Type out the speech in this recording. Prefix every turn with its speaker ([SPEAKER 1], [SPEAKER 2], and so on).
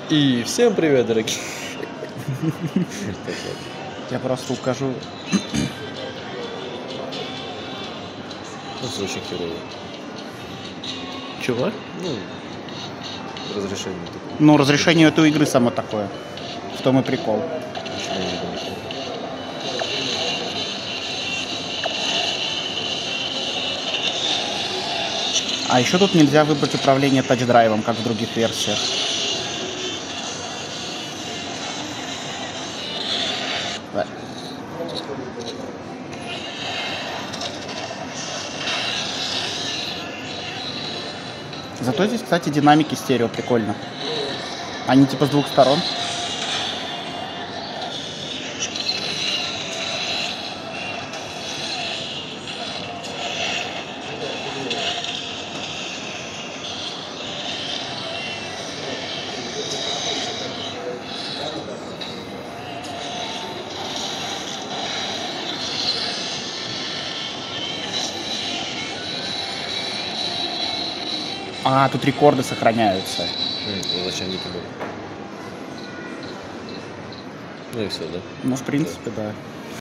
[SPEAKER 1] И всем привет, дорогие.
[SPEAKER 2] Я просто укажу.
[SPEAKER 1] Ну, очень херово.
[SPEAKER 2] Чего?
[SPEAKER 1] Ну, разрешение такое.
[SPEAKER 2] Ну, разрешение этой игры само такое. В том и прикол.
[SPEAKER 1] Почему я не думаю?
[SPEAKER 2] А еще тут нельзя выбрать управление тач-драйвом, как в других версиях. Да. Зато здесь, кстати, динамики стерео прикольно. Они типа с двух сторон. А, тут рекорды сохраняются.
[SPEAKER 1] Ну, зачем они были? Ну и все, да?
[SPEAKER 2] Ну, в принципе, да.